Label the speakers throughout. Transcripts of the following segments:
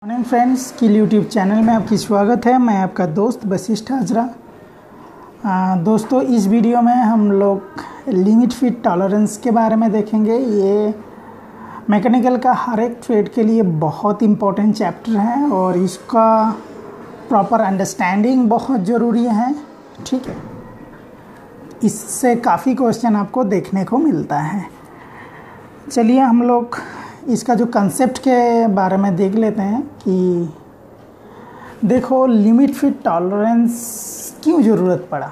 Speaker 1: Morning friends, किल YouTube channel में आपकी स्वागत है। मैं आपका दोस्त वशिष्ठ हाजरा। दोस्तों, इस वीडियो में हम लोग लिमिट फिट टॉलरेंस के बारे में देखेंगे। ये मैकेनिकल का हर एक ट्रेड के लिए बहुत इम्पोर्टेंट चैप्टर है और इसका प्रॉपर अंडरस्टैंडिंग बहुत ज़रूरी है। ठीक है, इससे काफ़ी क्वेश्चन आपको देखने को मिलता है। चलिए हम लोग इसका जो कंसेप्ट के बारे में देख लेते हैं कि देखो लिमिट फिट टॉलरेंस क्यों ज़रूरत पड़ा।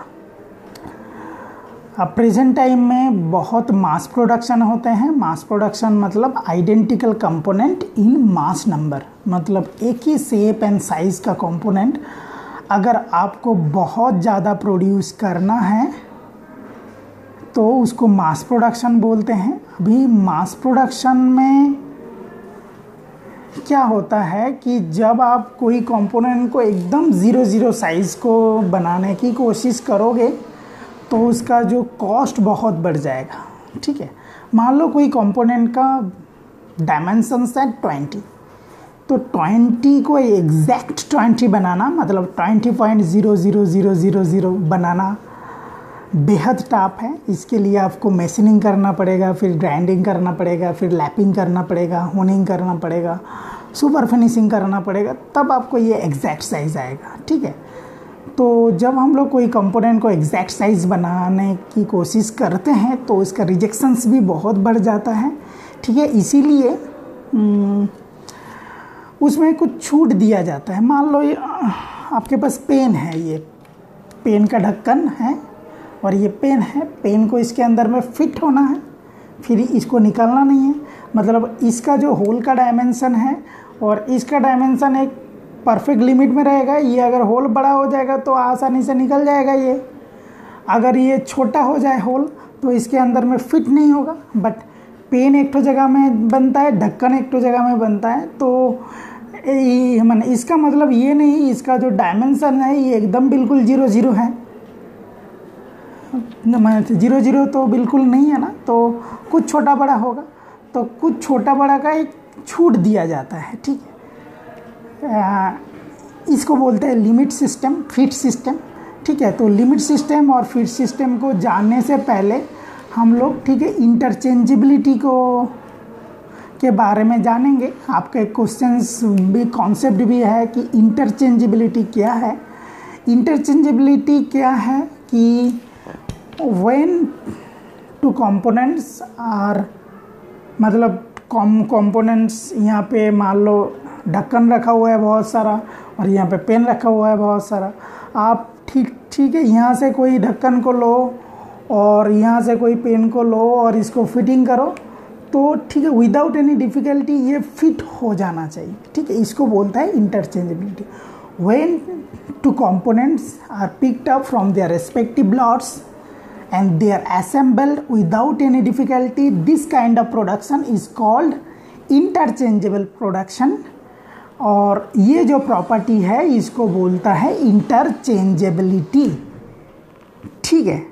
Speaker 1: अब प्रेजेंट टाइम में बहुत मास प्रोडक्शन होते हैं। मास प्रोडक्शन मतलब identical component in mass number, मतलब एक ही शेप एंड साइज़ का कंपोनेंट अगर आपको बहुत ज़्यादा प्रोड्यूस करना है तो उसको मास प्रोडक्शन बोलते हैं। अभी मास प्रोडक्शन में क्या होता है कि जब आप कोई कंपोनेंट को एकदम 0 साइज़ को बनाने की कोशिश करोगे तो उसका जो कॉस्ट बहुत बढ़ जाएगा। ठीक है, मान लो कोई कंपोनेंट का डायमेंशंस है 20, तो 20 को एग्जैक्ट 20 बनाना मतलब 20.00000 बनाना बेहद टफ है। इसके लिए आपको मशीनिंग करना पड़ेगा, फिर ग्राइंडिंग करना पड़ेगा, फिर लैपिंग करना पड़ेगा, होनिंग करना पड़ेगा, सुपर फिनिशिंग करना पड़ेगा, तब आपको ये एग्जैक्ट साइज़ आएगा। ठीक है, तो जब हम लोग कोई कंपोनेंट को एग्जैक्ट साइज़ बनाने की कोशिश करते हैं तो इसका रिजेक्शंस भी बहुत बढ़ जाता है। ठीक है, इसीलिए उसमें कुछ छूट दिया जाता है। मान लो ये आपके पास पेन है, ये पेन का ढक्कन है और ये पेन है, पेन को इसके अंदर में फिट होना है, फिर इसको निकालना नहीं है। मतलब इसका जो होल का डायमेंशन है और इसका डायमेंशन एक परफेक्ट लिमिट में रहेगा। ये अगर होल बड़ा हो जाएगा तो आसानी से निकल जाएगा ये। अगर ये छोटा हो जाए होल तो इसके अंदर में फिट नहीं होगा। बट पेन एक तो जगह में बनता है, ढक्कन एक तो जगह में बनता है, तो मैंने इसका मतलब ये नहीं इसका जो डायमेंशन है ये एकदम बिल्कुल 0 है। 0 तो बिल्कुल नहीं है ना, तो कुछ छोटा बड़ा होगा, तो कुछ छोटा बड़ा का एक छूट दिया जाता है। ठीक है, इसको बोलते हैं लिमिट सिस्टम, फिट सिस्टम। ठीक है, तो लिमिट सिस्टम और फिट सिस्टम को जानने से पहले हम लोग ठीक है इंटरचेंजेबिलिटी के बारे में जानेंगे। आपके क्वेश्चंस भी कॉन्सेप्ट भी है कि इंटरचेंजेबिलिटी क्या है। इंटरचेंजेबिलिटी क्या है कि when two components are मतलब कंपोनेंट्स, यहाँ पे मान लो ढक्कन रखा हुआ है बहुत सारा और यहाँ पे पेन रखा हुआ है बहुत सारा। आप ठीक है यहाँ से कोई ढक्कन को लो और यहाँ से कोई पेन को लो और इसको फिटिंग करो तो ठीक है विदाउट एनी डिफ़िकल्टी ये फिट हो जाना चाहिए। ठीक है, इसको बोलता है interchangeability. when two components are picked up from their respective lots and they are assembled without any difficulty, this kind of production is called interchangeable production। और ये जो प्रॉपर्टी है इसको बोलता है इंटरचेंजेबिलिटी। ठीक है,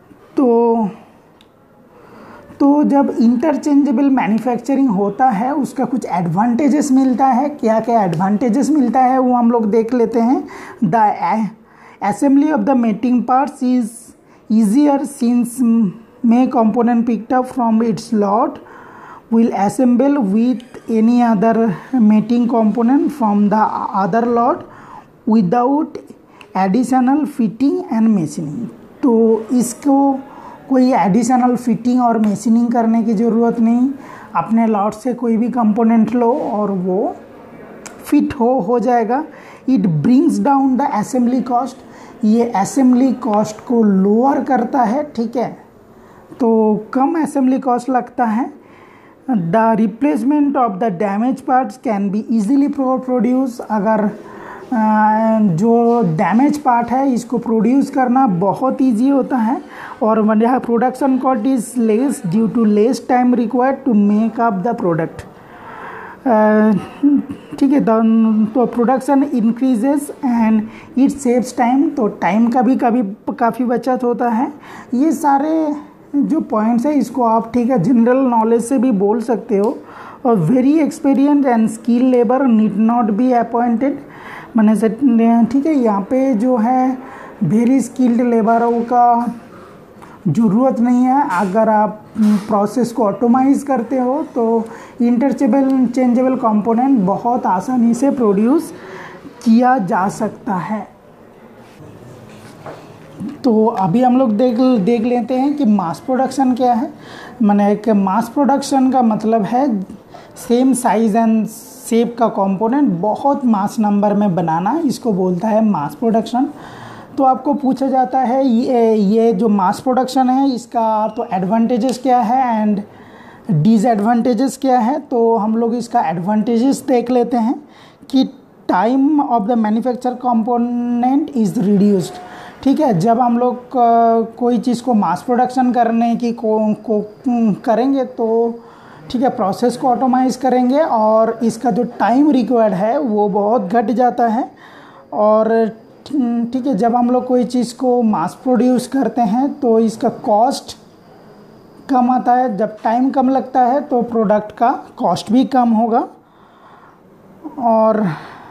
Speaker 1: तो जब इंटरचेंजेबल मैन्युफैक्चरिंग होता है उसका कुछ एडवांटेजेस मिलता है। क्या क्या एडवांटेजेस मिलता है वो हम लोग देख लेते हैं। The assembly of the mating parts is easier since may component picked up from its lot will assemble with any other mating component from the other lot without additional fitting and machining। तो इसको कोई additional fitting और machining करने की ज़रूरत नहीं। अपने lot से कोई भी कंपोनेंट लो और वो फिट हो जाएगा। It brings down the assembly cost, ये असेंबली कॉस्ट को लोअर करता है। ठीक है, तो कम असेंबली कॉस्ट लगता है। The replacement of the damage parts can be easily produce. अगर जो डैमेज पार्ट है इसको प्रोड्यूस करना बहुत इजी होता है और यहाँ production cost is less due to less time required to make up the product. ठीक है, तो production increases and it saves time, तो टाइम का भी काफ़ी बचत होता है। ये सारे जो पॉइंट्स है इसको आप ठीक है जनरल नॉलेज से भी बोल सकते हो। और very experience and skill labour need not be appointed, मैंने से ठीक है। यहाँ पे जो है वेरी स्किल्ड लेबरों का ज़रूरत नहीं है। अगर आप प्रोसेस को ऑटोमाइज करते हो तो इंटरचेंजेबल कंपोनेंट बहुत आसानी से प्रोड्यूस किया जा सकता है। तो अभी हम लोग देख लेते हैं कि मास प्रोडक्शन क्या है। मैंने एक मास प्रोडक्शन का मतलब है सेम साइज एंड शेप का कंपोनेंट बहुत मास नंबर में बनाना, इसको बोलता है मास प्रोडक्शन। तो आपको पूछा जाता है ये जो मास प्रोडक्शन है इसका तो एडवांटेजेस क्या है एंड डिसएडवांटेजेस क्या है। तो हम लोग इसका एडवांटेजेस देख लेते हैं कि time of the manufacture component is reduced. ठीक है, जब हम लोग कोई चीज़ को मास प्रोडक्शन करने की को करेंगे तो ठीक है प्रोसेस को ऑटोमाइज करेंगे और इसका जो टाइम रिक्वायर्ड है वो बहुत घट जाता है। और ठीक है, जब हम लोग कोई चीज़ को मास प्रोड्यूस करते हैं तो इसका कॉस्ट कम आता है। जब टाइम कम लगता है तो प्रोडक्ट का कॉस्ट भी कम होगा। और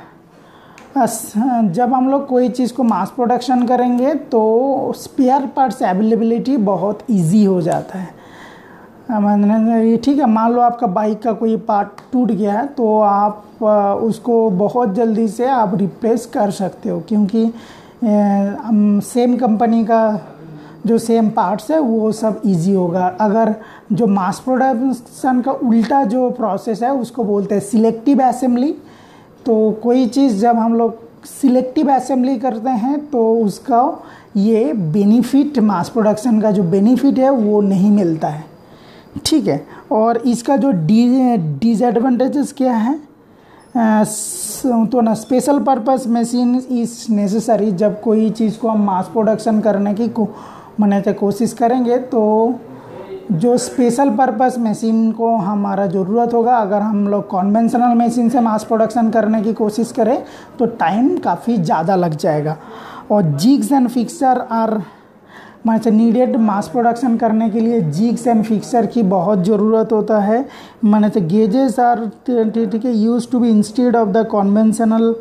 Speaker 1: जब हम लोग कोई चीज़ को मास प्रोडक्शन करेंगे तो स्पेयर पार्ट्स अवेलेबिलिटी बहुत इजी हो जाता है। ठीक है, मान लो आपका बाइक का कोई पार्ट टूट गया है तो आप उसको बहुत जल्दी से आप रिप्लेस कर सकते हो, क्योंकि सेम कंपनी का जो सेम पार्ट्स है वो सब इजी होगा। अगर जो मास प्रोडक्शन का उल्टा जो प्रोसेस है उसको बोलते हैं सिलेक्टिव असेंबली। तो कोई चीज़ जब हम लोग सिलेक्टिव असेंबली करते हैं तो उसका ये बेनिफिट, मास प्रोडक्शन का जो बेनिफिट है वो नहीं मिलता है। ठीक है, और इसका जो डिसएडवांटेजेस क्या है तो ना special purpose machine is necessary. जब कोई चीज़ को हम मास प्रोडक्शन करने की कोशिश करेंगे तो जो स्पेशल पर्पस मशीन को हमारा ज़रूरत होगा। अगर हम लोग कॉन्वेंशनल मशीन से मास प्रोडक्शन करने की कोशिश करें तो टाइम काफ़ी ज़्यादा लग जाएगा। और जिग्स एंड फिक्सर आर मैंने नीडेड, मास प्रोडक्शन करने के लिए जिग्स एंड फिक्सर की बहुत ज़रूरत होता है। मैंने तो गेजेस आर ठीक है use to be instead of the conventional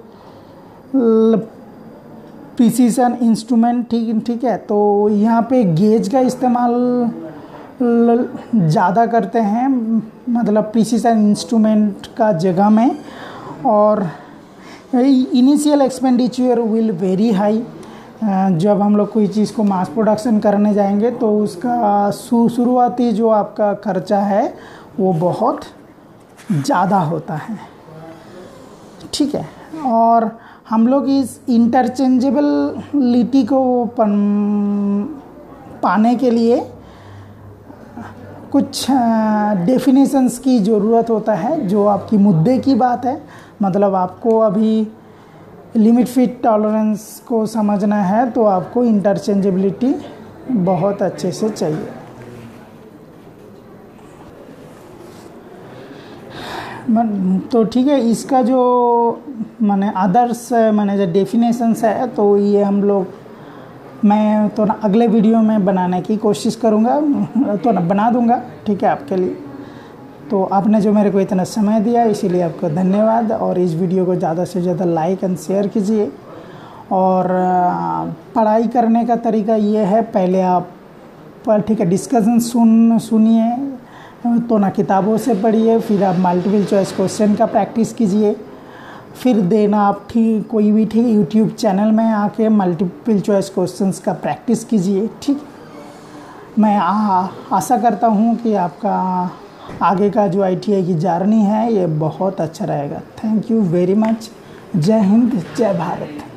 Speaker 1: precision instrument. ठीक है, तो यहाँ पे गेज का इस्तेमाल ज़्यादा करते हैं, मतलब प्रिसीजन इंस्ट्रूमेंट का जगह में। और initial expenditure will very high. जब हम लोग कोई चीज़ को मास प्रोडक्शन करने जाएंगे तो उसका शुरुआती जो आपका खर्चा है वो बहुत ज़्यादा होता है। ठीक है, और हम लोग इस इंटरचेंजेबिलिटी को पाने के लिए कुछ डेफिनेशंस की ज़रूरत होता है जो आपकी मुद्दे की बात है। मतलब आपको अभी लिमिट फिट टॉलरेंस को समझना है तो आपको इंटरचेंजेबिलिटी बहुत अच्छे से चाहिए। तो ठीक है, इसका जो माने अदर्स माने जो डेफिनेशंस है तो ये हम लोग मैं तो ना अगले वीडियो में बनाने की कोशिश करूँगा, तो ना बना दूँगा। ठीक है, आपके लिए। तो आपने जो मेरे को इतना समय दिया इसीलिए आपको धन्यवाद। और इस वीडियो को ज़्यादा से ज़्यादा लाइक एंड शेयर कीजिए। और पढ़ाई करने का तरीका ये है, पहले आप ठीक है डिस्कशन सुनिए, तो ना किताबों से पढ़िए, फिर आप मल्टीपल चॉइस क्वेश्चन का प्रैक्टिस कीजिए, फिर देना आप कोई भी यूट्यूब चैनल में आके मल्टीपल चॉइस क्वेश्चंस का प्रैक्टिस कीजिए। ठीक, मैं आशा करता हूँ कि आपका आगे का जो ITI की जर्नी है ये बहुत अच्छा रहेगा। Thank you very much. जय हिंद, जय भारत।